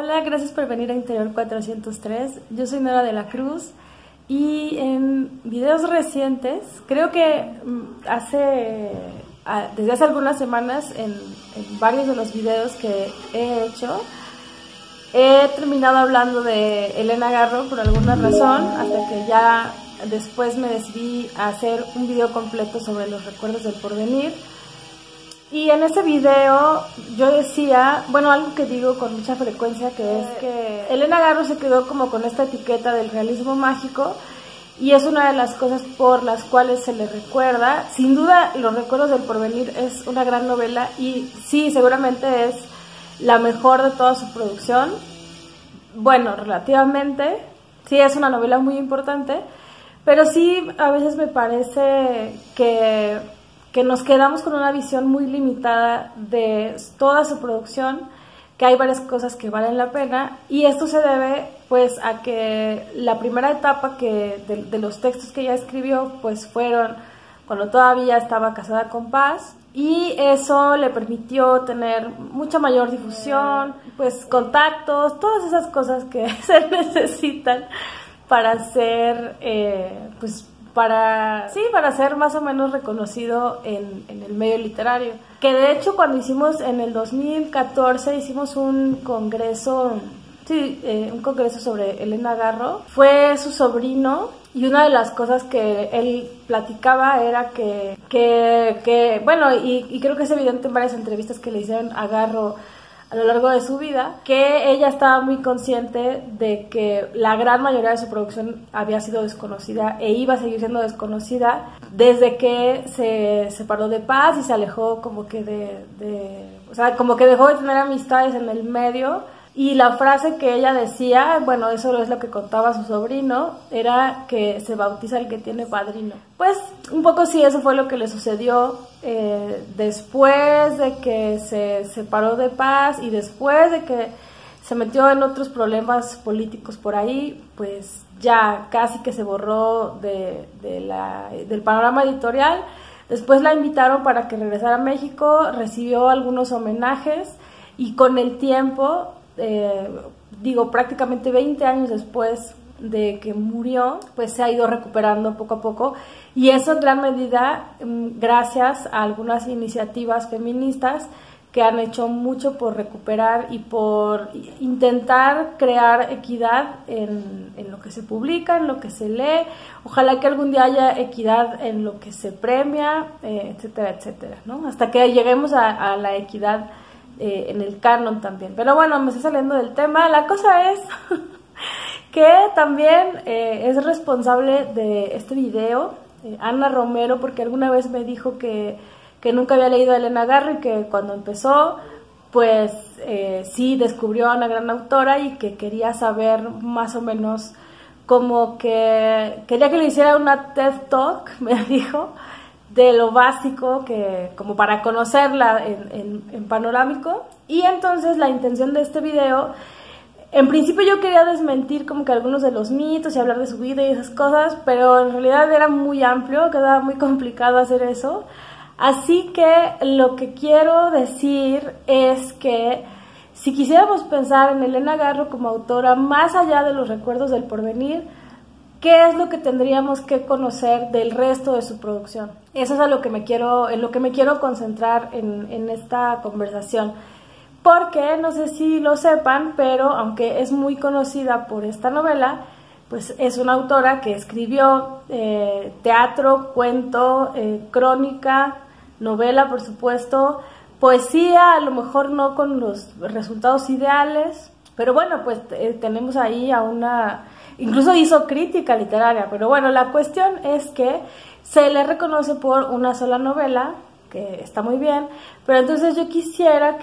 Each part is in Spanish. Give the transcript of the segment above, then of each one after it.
Hola, gracias por venir a Interior 403. Yo soy Nora de la Cruz y en videos recientes, creo que desde hace algunas semanas, en varios de los videos que he hecho, he terminado hablando de Elena Garro por alguna razón, hasta que ya después me decidí a hacer un video completo sobre los recuerdos del porvenir. Y en ese video yo decía, bueno, algo que digo con mucha frecuencia, que es que Elena Garro se quedó como con esta etiqueta del realismo mágico, y es una de las cosas por las cuales se le recuerda. Sin duda, Los recuerdos del porvenir es una gran novela, y sí, seguramente es la mejor de toda su producción. Bueno, relativamente, sí es una novela muy importante, pero sí a veces me parece que nos quedamos con una visión muy limitada de toda su producción, que hay varias cosas que valen la pena, y esto se debe pues a que la primera etapa de los textos que ella escribió pues fueron cuando todavía estaba casada con Paz, y eso le permitió tener mucha mayor difusión, pues contactos, todas esas cosas que se necesitan para ser para ser más o menos reconocido en el medio literario. Que de hecho cuando hicimos en el 2014, hicimos un congreso sobre Elena Garro, fue su sobrino, y una de las cosas que él platicaba era que bueno, y creo que es evidente en varias entrevistas que le hicieron a Garro a lo largo de su vida, que ella estaba muy consciente de que la gran mayoría de su producción había sido desconocida e iba a seguir siendo desconocida desde que se separó de Paz y se alejó como que como que dejó de tener amistades en el medio. Y la frase que ella decía, bueno, eso es lo que contaba su sobrino, era que se bautiza el que tiene padrino. Pues un poco sí, eso fue lo que le sucedió después de que se separó de Paz y después de que se metió en otros problemas políticos por ahí, pues ya casi que se borró del panorama editorial. Después la invitaron para que regresara a México, recibió algunos homenajes, y con el tiempo, prácticamente 20 años después de que murió, pues se ha ido recuperando poco a poco, y eso en gran medida gracias a algunas iniciativas feministas que han hecho mucho por recuperar y por intentar crear equidad en lo que se publica, en lo que se lee. Ojalá que algún día haya equidad en lo que se premia, etcétera, etcétera, ¿no? Hasta que lleguemos a la equidad en el canon también. Pero bueno, me estoy saliendo del tema. La cosa es que también es responsable de este video Ana Romero, porque alguna vez me dijo que nunca había leído a Elena Garro, y que cuando empezó pues sí descubrió a una gran autora, y que quería saber más o menos, como que quería que le hiciera una TED Talk, me dijo, de lo básico, como para conocerla en panorámico. Y entonces la intención de este video, en principio yo quería desmentir como que algunos de los mitos y hablar de su vida y esas cosas, pero en realidad era muy amplio, quedaba muy complicado hacer eso. Así que lo que quiero decir es que si quisiéramos pensar en Elena Garro como autora, más allá de Los recuerdos del porvenir, ¿qué es lo que tendríamos que conocer del resto de su producción? Eso es en lo que me quiero concentrar en esta conversación. Porque, no sé si lo sepan, pero aunque es muy conocida por esta novela, pues es una autora que escribió teatro, cuento, crónica, novela, por supuesto, poesía, a lo mejor no con los resultados ideales, pero bueno, pues tenemos ahí a una... Incluso hizo crítica literaria, pero bueno, la cuestión es que se le reconoce por una sola novela, que está muy bien, pero entonces yo quisiera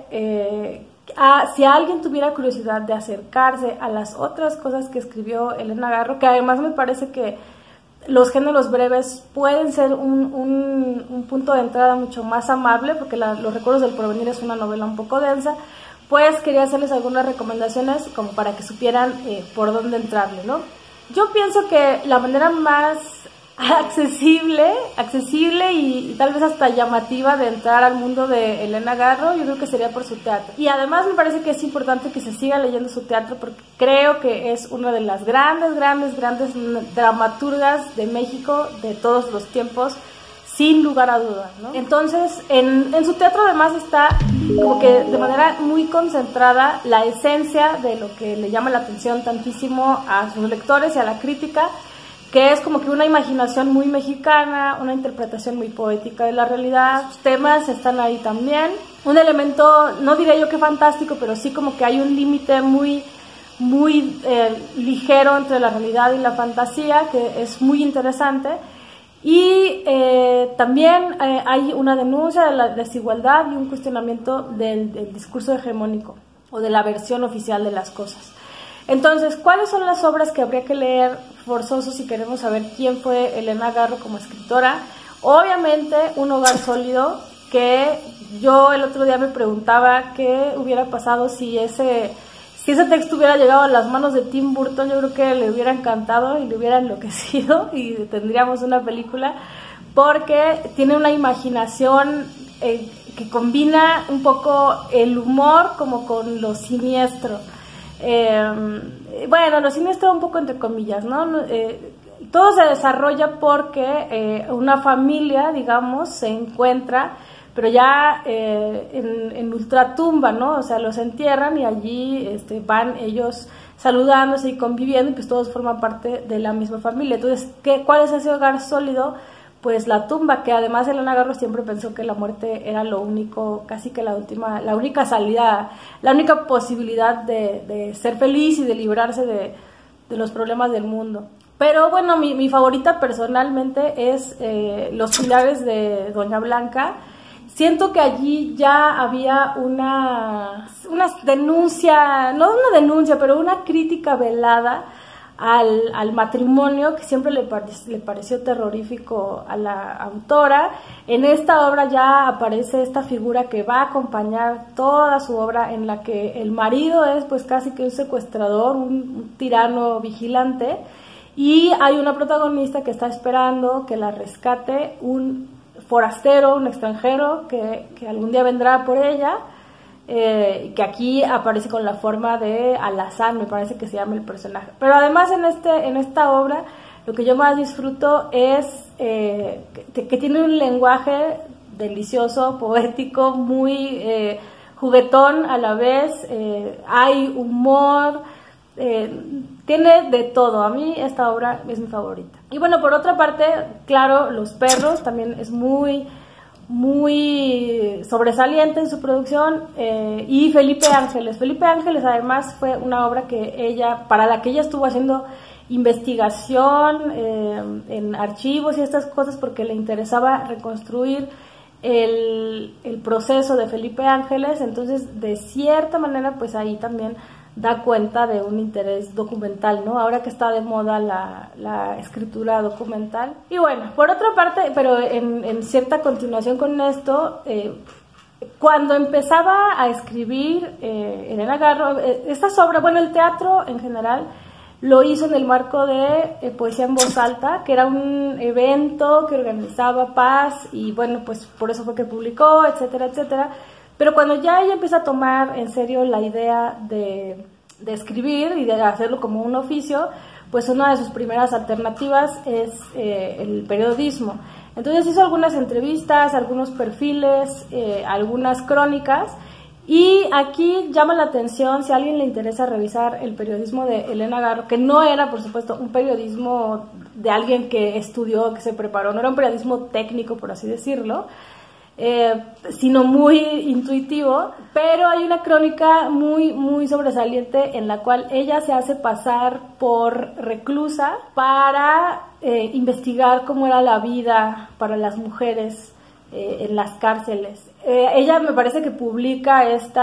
que si alguien tuviera curiosidad de acercarse a las otras cosas que escribió Elena Garro, que además me parece que los géneros breves pueden ser un punto de entrada mucho más amable, porque Los recuerdos del porvenir es una novela un poco densa, pues quería hacerles algunas recomendaciones como para que supieran por dónde entrarle, ¿no? Yo pienso que la manera más accesible y tal vez hasta llamativa de entrar al mundo de Elena Garro. Yo creo que sería por su teatro. Y además me parece que es importante que se siga leyendo su teatro porque creo que es una de las grandes dramaturgas de México de todos los tiempos, sin lugar a dudas, ¿no? Entonces, en su teatro además está como que de manera muy concentrada la esencia de lo que le llama la atención tantísimo a sus lectores y a la crítica, que es como que una imaginación muy mexicana, una interpretación muy poética de la realidad. Sus temas están ahí también. Un elemento, no diré yo que fantástico, pero sí como que hay un límite muy ligero entre la realidad y la fantasía, que es muy interesante. Y también hay una denuncia de la desigualdad y un cuestionamiento del discurso hegemónico o de la versión oficial de las cosas. Entonces, ¿cuáles son las obras que habría que leer forzoso si queremos saber quién fue Elena Garro como escritora? Obviamente, Un hogar sólido, que yo el otro día me preguntaba qué hubiera pasado si ese texto hubiera llegado a las manos de Tim Burton. Yo creo que le hubiera encantado y le hubiera enloquecido y tendríamos una película, porque tiene una imaginación que combina un poco el humor como con lo siniestro. Bueno, lo siniestro un poco entre comillas, ¿no? Todo se desarrolla porque una familia, digamos, se encuentra, pero ya en ultratumba, ¿no? O sea, los entierran y allí van ellos saludándose y conviviendo, y pues todos forman parte de la misma familia. Entonces, ¿cuál es ese hogar sólido? Pues la tumba, que además Elena Garro siempre pensó que la muerte era lo único, casi que la única salida, la única posibilidad de ser feliz y de librarse de los problemas del mundo. Pero bueno, mi favorita personalmente es Los pilares de Doña Blanca. Siento que allí ya había una denuncia, no una denuncia, pero una crítica velada al matrimonio, que siempre le pareció terrorífico a la autora. En esta obra ya aparece esta figura que va a acompañar toda su obra, en la que el marido es pues casi que un secuestrador, un tirano vigilante, y hay una protagonista que está esperando que la rescate un forastero, un extranjero que algún día vendrá por ella, que aquí aparece con la forma de Alazán, me parece que se llama el personaje. Pero además en esta obra lo que yo más disfruto es que tiene un lenguaje delicioso, poético, muy juguetón a la vez, hay humor, tiene de todo. A mí esta obra es mi favorita. Y bueno, por otra parte, claro, Los perros también es muy sobresaliente en su producción, y Felipe Ángeles además fue una obra para la que ella estuvo haciendo investigación en archivos y estas cosas, porque le interesaba reconstruir el proceso de Felipe Ángeles. Entonces, de cierta manera, pues ahí también da cuenta de un interés documental, ¿no? Ahora que está de moda la escritura documental. Y bueno, por otra parte, pero en cierta continuación con esto, cuando empezaba a escribir Elena Garro, estas obras, bueno, el teatro en general lo hizo en el marco de Poesía en Voz Alta, que era un evento que organizaba Paz, y bueno, pues por eso fue que publicó, etcétera, etcétera. Pero cuando ya ella empieza a tomar en serio la idea de escribir y de hacerlo como un oficio, pues una de sus primeras alternativas es el periodismo. Entonces hizo algunas entrevistas, algunos perfiles, algunas crónicas, y aquí llama la atención, si a alguien le interesa revisar el periodismo de Elena Garro, que no era, por supuesto, un periodismo de alguien que estudió, que se preparó, no era un periodismo técnico, por así decirlo, sino muy intuitivo, pero hay una crónica muy sobresaliente en la cual ella se hace pasar por reclusa para investigar cómo era la vida para las mujeres en las cárceles. Ella me parece que publica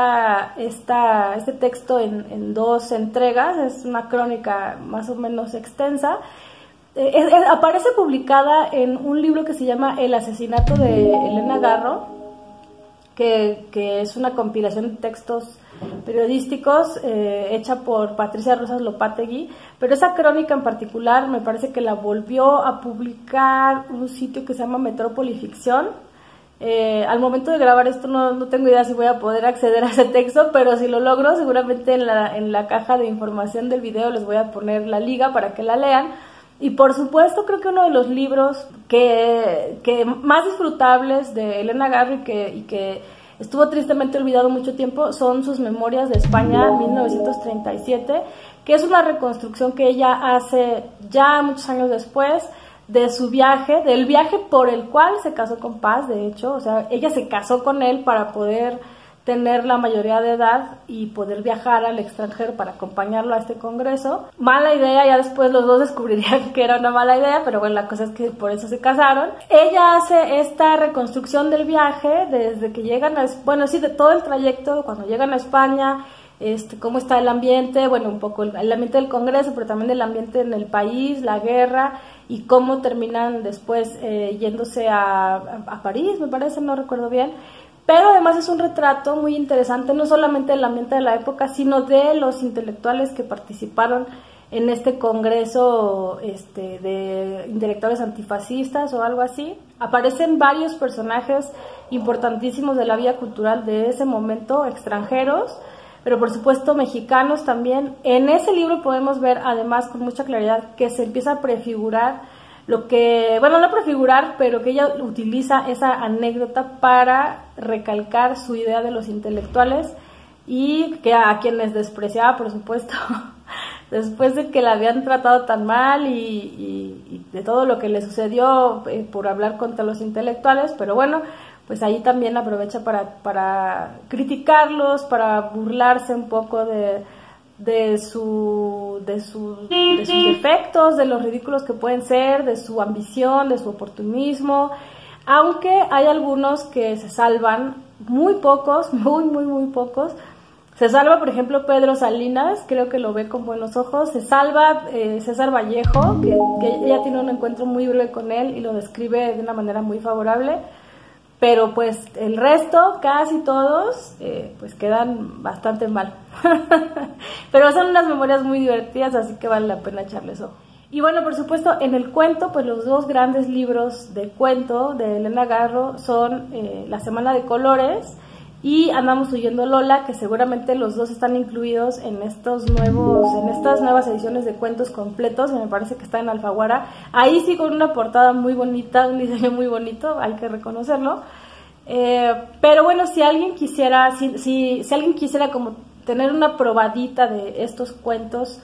este texto en 2 entregas, es una crónica más o menos extensa. Aparece publicada en un libro que se llama El asesinato de Elena Garro, que es una compilación de textos periodísticos, hecha por Patricia Rosas Lopategui, pero esa crónica en particular me parece que la volvió a publicar un sitio que se llama Metrópoli Ficción. Al momento de grabar esto no tengo idea si voy a poder acceder a ese texto, pero si lo logro, seguramente en la caja de información del video les voy a poner la liga para que la lean. Y por supuesto creo que uno de los libros que más disfrutables de Elena Garro y que estuvo tristemente olvidado mucho tiempo son sus Memorias de España 1937, que es una reconstrucción que ella hace ya muchos años después de su viaje, del viaje por el cual se casó con Paz, de hecho, o sea, ella se casó con él para poder tener la mayoría de edad y poder viajar al extranjero para acompañarlo a este congreso. Mala idea, ya después los dos descubrirían que era una mala idea, pero bueno, la cosa es que por eso se casaron. Ella hace esta reconstrucción del viaje desde que llegan a, bueno, sí, de todo el trayecto, cuando llegan a España, cómo está el ambiente, bueno, un poco el ambiente del congreso, pero también el ambiente en el país, la guerra, y cómo terminan después yéndose a París, me parece, no recuerdo bien. Pero además es un retrato muy interesante, no solamente del ambiente de la época, sino de los intelectuales que participaron en este congreso de intelectuales antifascistas o algo así. Aparecen varios personajes importantísimos de la vida cultural de ese momento, extranjeros, pero por supuesto mexicanos también. En ese libro podemos ver además con mucha claridad que se empieza a prefigurar lo que, bueno, no prefigurar, pero que ella utiliza esa anécdota para recalcar su idea de los intelectuales y que a quienes despreciaba, por supuesto, después de que la habían tratado tan mal y de todo lo que le sucedió por hablar contra los intelectuales, pero bueno, pues ahí también aprovecha para criticarlos, para burlarse un poco de sus defectos, de los ridículos que pueden ser, de su ambición, de su oportunismo, aunque hay algunos que se salvan, muy pocos, muy pocos. Se salva, por ejemplo, Pedro Salinas, creo que lo ve con buenos ojos. Se salva César Vallejo, que ella tiene un encuentro muy breve con él y lo describe de una manera muy favorable. Pero pues el resto, casi todos, pues quedan bastante mal. Pero son unas memorias muy divertidas, así que vale la pena echarles ojo. Y bueno, por supuesto, en el cuento, pues los dos grandes libros de cuento de Elena Garro son La Semana de Colores y Andamos Huyendo Lola, que seguramente los dos están incluidos en estas nuevas ediciones de cuentos completos, que me parece que está en Alfaguara. Ahí sí con una portada muy bonita, un diseño muy bonito, hay que reconocerlo. Pero bueno, si alguien quisiera, si alguien quisiera como tener una probadita de estos cuentos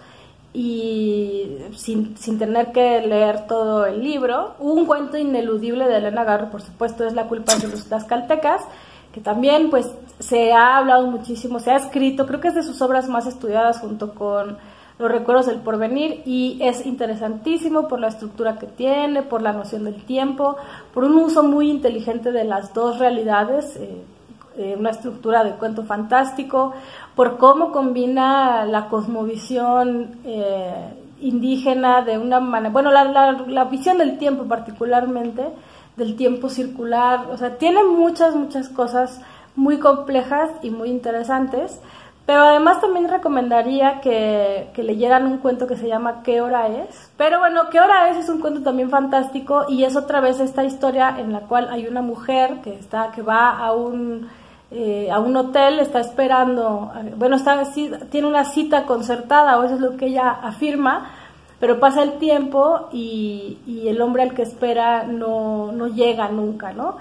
y sin tener que leer todo el libro, un cuento ineludible de Elena Garro, por supuesto, es La culpa de los tlaxcaltecas, que también pues se ha hablado muchísimo, se ha escrito, creo que es de sus obras más estudiadas junto con Los Recuerdos del Porvenir, y es interesantísimo por la estructura que tiene, por la noción del tiempo, por un uso muy inteligente de las dos realidades, una estructura de cuento fantástico, por cómo combina la cosmovisión indígena de una manera, bueno, la visión del tiempo particularmente, del tiempo circular, o sea, tiene muchas cosas muy complejas y muy interesantes, pero además también recomendaría que leyeran un cuento que se llama ¿Qué hora es? Pero bueno, ¿Qué hora es? Es un cuento también fantástico y es otra vez esta historia en la cual hay una mujer que va a un hotel, está esperando, bueno, tiene una cita concertada, o eso es lo que ella afirma, pero pasa el tiempo y el hombre al que espera no llega nunca, ¿no?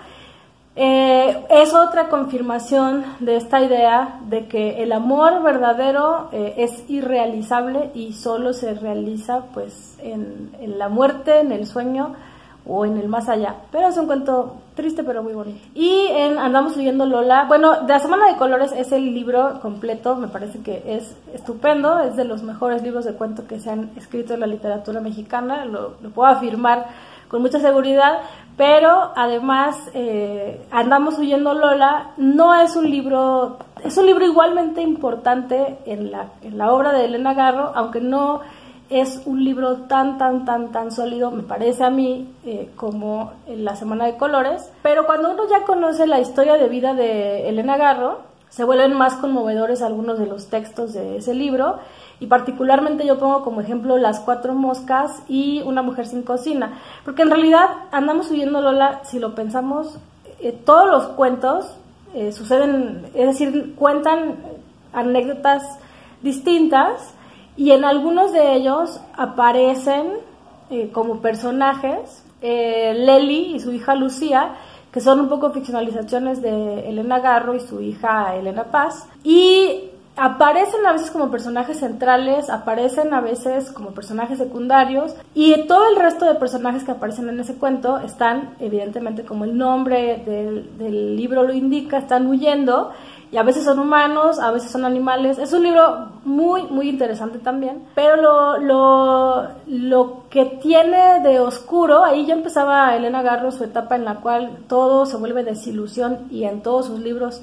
Es otra confirmación de esta idea de que el amor verdadero es irrealizable y solo se realiza pues en la muerte, en el sueño o en el más allá. Pero es un cuento triste pero muy bonito. Y en Andamos Huyendo Lola, bueno, de La Semana de Colores es el libro completo, me parece que es estupendo, es de los mejores libros de cuento que se han escrito en la literatura mexicana, lo puedo afirmar con mucha seguridad, pero además Andamos Huyendo Lola no es un libro, es un libro igualmente importante en la obra de Elena Garro, aunque no es un libro tan sólido, me parece a mí, como La Semana de Colores. Pero cuando uno ya conoce la historia de vida de Elena Garro, se vuelven más conmovedores algunos de los textos de ese libro, y particularmente yo pongo como ejemplo Las cuatro moscas y Una mujer sin cocina, porque en realidad andamos huyendo, Lola, si lo pensamos, todos los cuentos suceden, es decir, cuentan anécdotas distintas, y en algunos de ellos aparecen como personajes Lely y su hija Lucía, que son un poco ficcionalizaciones de Elena Garro y su hija Elena Paz, y aparecen a veces como personajes centrales, aparecen a veces como personajes secundarios, y todo el resto de personajes que aparecen en ese cuento están, evidentemente, como el nombre del libro lo indica, están huyendo, y a veces son humanos, a veces son animales. Es un libro muy, muy interesante también, pero lo que tiene de oscuro, ahí ya empezaba Elena Garro su etapa en la cual todo se vuelve desilusión, y en todos sus libros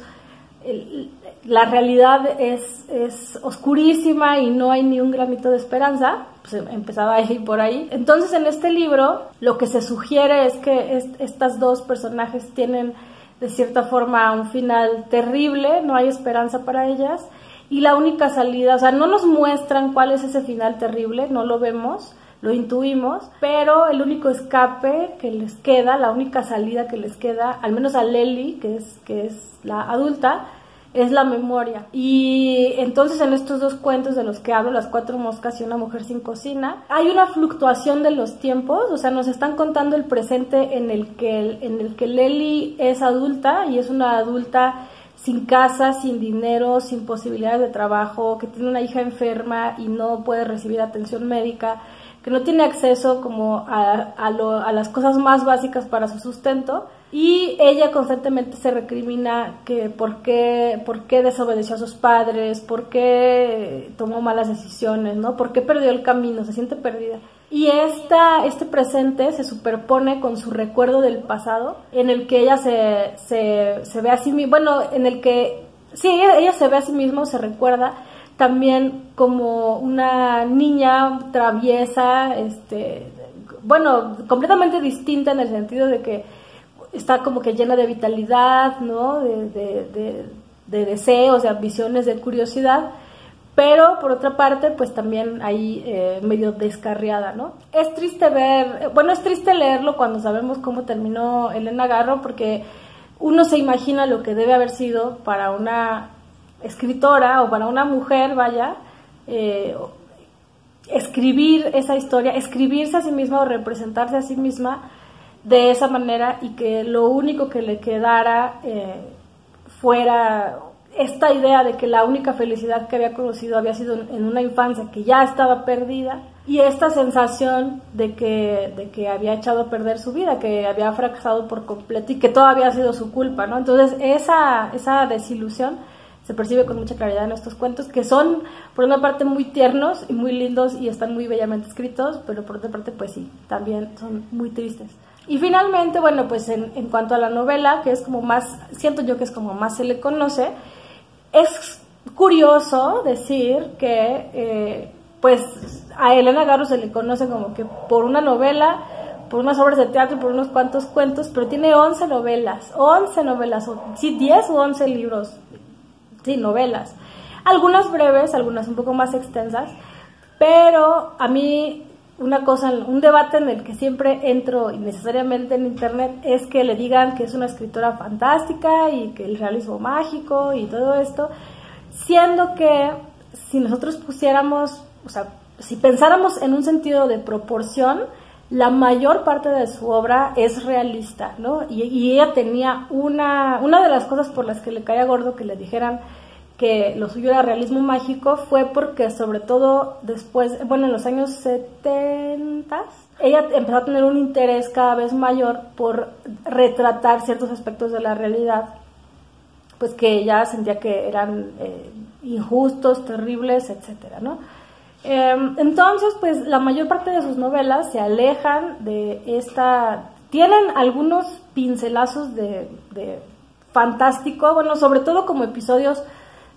la realidad es oscurísima y no hay ni un gramito de esperanza. Pues empezaba ahí por ahí. Entonces, en este libro lo que se sugiere es que estas dos personajes tienen de cierta forma un final terrible, no hay esperanza para ellas, y la única salida, o sea, no nos muestran cuál es ese final terrible, no lo vemos, lo intuimos, pero el único escape que les queda, la única salida que les queda, al menos a Lely, que es la adulta, es la memoria. Y entonces en estos dos cuentos de los que hablo, Las cuatro moscas y Una mujer sin cocina, hay una fluctuación de los tiempos, o sea, nos están contando el presente en el que Lely es adulta, y es una adulta sin casa, sin dinero, sin posibilidades de trabajo, que tiene una hija enferma y no puede recibir atención médica, que no tiene acceso como a las cosas más básicas para su sustento, y ella constantemente se recrimina que por qué desobedeció a sus padres, por qué tomó malas decisiones, ¿no? Por qué perdió el camino, se siente perdida. Y este presente se superpone con su recuerdo del pasado, en el que ella se ve a sí misma, bueno, en el que, sí, ella se ve a sí misma, se recuerda también como una niña traviesa, bueno, completamente distinta en el sentido de que está como que llena de vitalidad, ¿no? De deseos, de ambiciones, de curiosidad, pero por otra parte, pues también ahí medio descarriada, ¿no? Es triste es triste leerlo cuando sabemos cómo terminó Elena Garro, porque uno se imagina lo que debe haber sido para una escritora o para una mujer, vaya, escribir esa historia, escribirse a sí misma o representarse a sí misma de esa manera, y que lo único que le quedara fuera esta idea de que la única felicidad que había conocido había sido en una infancia que ya estaba perdida, y esta sensación de que había echado a perder su vida, que había fracasado por completo y que todo había sido su culpa, ¿no? Entonces esa desilusión se percibe con mucha claridad en estos cuentos, que son por una parte muy tiernos y muy lindos y están muy bellamente escritos, pero por otra parte pues sí, también son muy tristes. Y finalmente, bueno, pues en cuanto a la novela, que es como más, siento yo que es como más se le conoce, es curioso decir que pues a Elena Garro se le conoce como que por una novela, por unas obras de teatro, por unos cuantos cuentos, pero tiene 11 novelas, sí, 10 u 11 libros, sí, novelas, algunas breves, algunas un poco más extensas, pero a mí un debate en el que siempre entro innecesariamente en internet es que le digan que es una escritora fantástica y que el realismo mágico y todo esto, siendo que si nosotros pusiéramos, o sea, si pensáramos en un sentido de proporción, la mayor parte de su obra es realista, ¿no? Y ella tenía una de las cosas por las que le caía gordo que le dijeran que lo suyo era realismo mágico fue porque, sobre todo después, bueno, en los años 70, ella empezó a tener un interés cada vez mayor por retratar ciertos aspectos de la realidad, pues que ella sentía que eran injustos, terribles, etcétera, ¿no? Entonces, pues la mayor parte de sus novelas se alejan de tienen algunos pincelazos de fantástico, bueno, sobre todo como episodios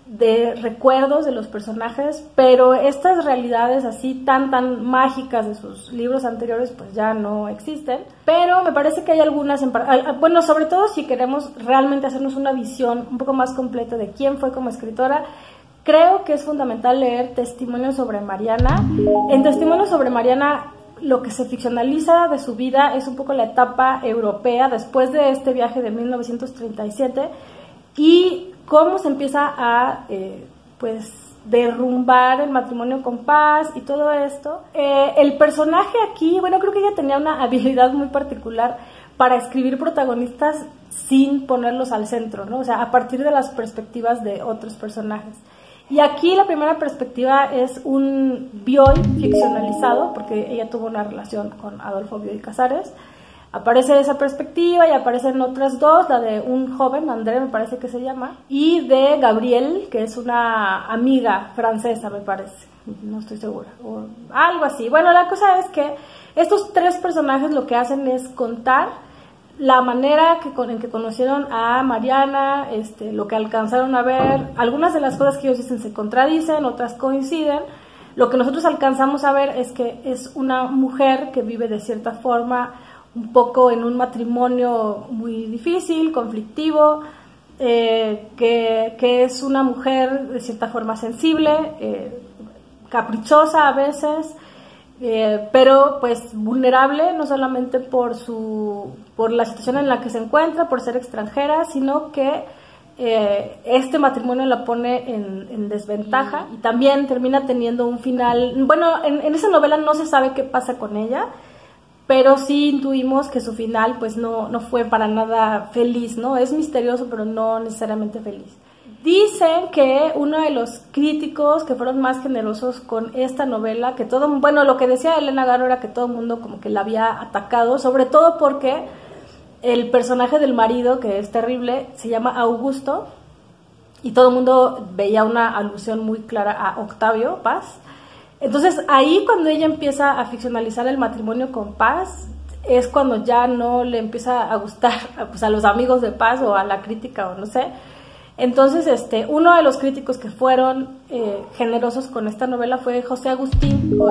de recuerdos de los personajes, pero estas realidades así tan mágicas de sus libros anteriores pues ya no existen, pero me parece que hay algunas, bueno, sobre todo si queremos realmente hacernos una visión un poco más completa de quién fue como escritora, creo que es fundamental leer Testimonios sobre Mariana. En Testimonios sobre Mariana lo que se ficcionaliza de su vida es un poco la etapa europea después de este viaje de 1937 y cómo se empieza a pues derrumbar el matrimonio con paz y todo esto. El personaje aquí, bueno, creo que ella tenía una habilidad muy particular para escribir protagonistas sin ponerlos al centro, ¿no? O sea, a partir de las perspectivas de otros personajes. Y aquí la primera perspectiva es un Bioy ficcionalizado, porque ella tuvo una relación con Adolfo Bioy Casares. Aparece esa perspectiva y aparecen otras dos, la de un joven, André me parece que se llama, y de Gabrielle, que es una amiga francesa, me parece, no estoy segura, o algo así. Bueno, la cosa es que estos tres personajes lo que hacen es contar la manera en que conocieron a Mariana, lo que alcanzaron a ver. Algunas de las cosas que ellos dicen se contradicen, otras coinciden. Lo que nosotros alcanzamos a ver es que es una mujer que vive de cierta forma un poco en un matrimonio muy difícil, conflictivo, que es una mujer de cierta forma sensible, caprichosa a veces, pero pues vulnerable, no solamente por la situación en la que se encuentra, por ser extranjera, sino que este matrimonio la pone en desventaja y también termina teniendo un final. Bueno, en esa novela no se sabe qué pasa con ella, pero sí intuimos que su final pues no fue para nada feliz, ¿no? Es misterioso, pero no necesariamente feliz. Dicen que uno de los críticos que fueron más generosos con esta novela, bueno, lo que decía Elena Garro era que todo el mundo como que la había atacado, sobre todo porque el personaje del marido, que es terrible, se llama Augusto, y todo el mundo veía una alusión muy clara a Octavio Paz. Entonces ahí cuando ella empieza a ficcionalizar el matrimonio con Paz, es cuando ya no le empieza a gustar pues, a los amigos de Paz o a la crítica o no sé. Entonces uno de los críticos que fueron generosos con esta novela fue José Agustín.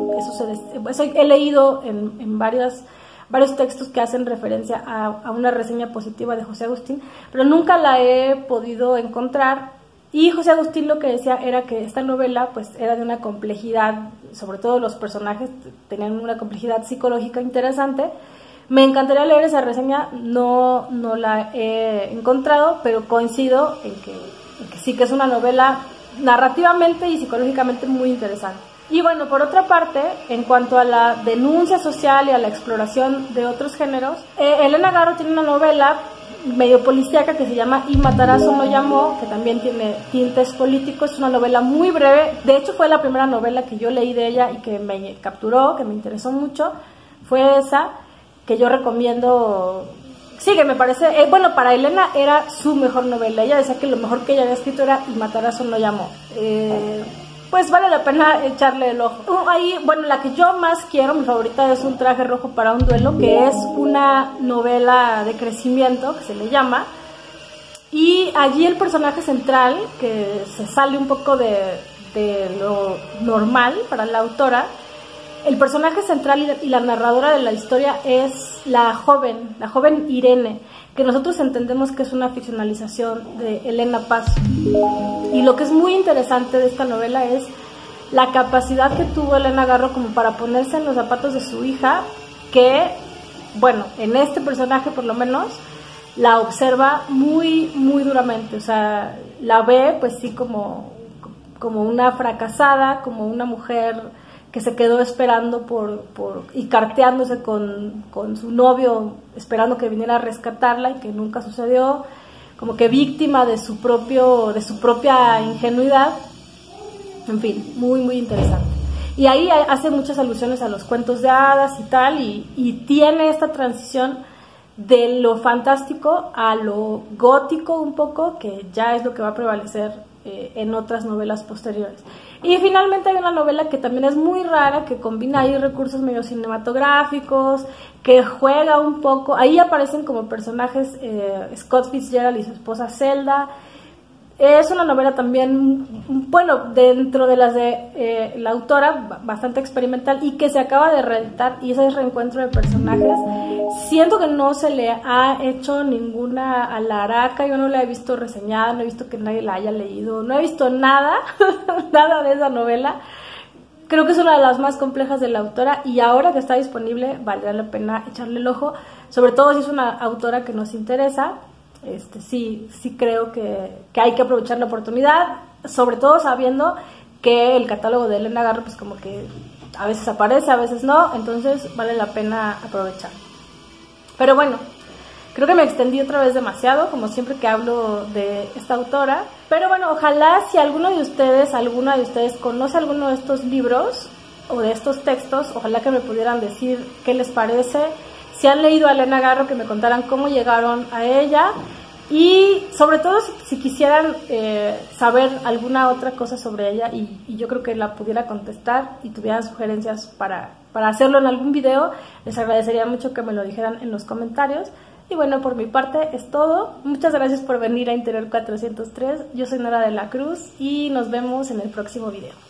Eso he leído en varios textos que hacen referencia a una reseña positiva de José Agustín, pero nunca la he podido encontrar. Y José Agustín lo que decía era que esta novela pues era de una complejidad, sobre todo los personajes tenían una complejidad psicológica interesante. Me encantaría leer esa reseña, no la he encontrado, pero coincido en que sí que es una novela narrativamente y psicológicamente muy interesante. Y bueno, por otra parte, en cuanto a la denuncia social y a la exploración de otros géneros, Elena Garro tiene una novela medio policíaca que se llama Y Matarazzo no llamó, que también tiene tintes políticos. Es una novela muy breve, de hecho fue la primera novela que yo leí de ella y que me capturó, que me interesó mucho, fue esa, que yo recomiendo. Sí, que me parece, bueno, para Elena era su mejor novela, ella decía que lo mejor que ella había escrito era Y Matarazzo no llamó. Pues vale la pena echarle el ojo. Ahí, bueno, la que yo más quiero, mi favorita es Un traje rojo para un duelo, que es una novela de crecimiento, que se le llama, y allí el personaje central, que se sale un poco de lo normal para la autora, el personaje central y la narradora de la historia es la joven Irene, que nosotros entendemos que es una ficcionalización de Elena Paz. Y lo que es muy interesante de esta novela es la capacidad que tuvo Elena Garro como para ponerse en los zapatos de su hija, que, bueno, en este personaje por lo menos, la observa muy, muy duramente. O sea, la ve pues sí como una fracasada, como una mujer que se quedó esperando y carteándose con su novio, esperando que viniera a rescatarla y que nunca sucedió, como que víctima de su propia ingenuidad. En fin, muy, muy interesante. Y ahí hace muchas alusiones a los cuentos de hadas y tal, y tiene esta transición de lo fantástico a lo gótico un poco, que ya es lo que va a prevalecer en otras novelas posteriores. Y finalmente hay una novela que también es muy rara, que combina ahí recursos medio cinematográficos, que juega un poco, ahí aparecen como personajes Scott Fitzgerald y su esposa Zelda. Es una novela también, bueno, dentro de las de la autora, bastante experimental y que se acaba de reeditar, y ese reencuentro de personajes. Siento que no se le ha hecho ninguna alaraca, yo no la he visto reseñada, no he visto que nadie la haya leído, no he visto nada, nada de esa novela. Creo que es una de las más complejas de la autora y ahora que está disponible valdrá la pena echarle el ojo, sobre todo si es una autora que nos interesa. Sí creo que hay que aprovechar la oportunidad, sobre todo sabiendo que el catálogo de Elena Garro pues como que a veces aparece, a veces no, entonces vale la pena aprovechar. Pero bueno, creo que me extendí otra vez demasiado, como siempre que hablo de esta autora. Pero bueno, ojalá si alguna de ustedes conoce alguno de estos libros o de estos textos, ojalá que me pudieran decir qué les parece. Si han leído a Elena Garro, que me contaran cómo llegaron a ella. Y sobre todo si quisieran saber alguna otra cosa sobre ella y yo creo que la pudiera contestar y tuvieran sugerencias para hacerlo en algún video, les agradecería mucho que me lo dijeran en los comentarios. Y bueno, por mi parte es todo. Muchas gracias por venir a Interior 403. Yo soy Nora de la Cruz y nos vemos en el próximo video.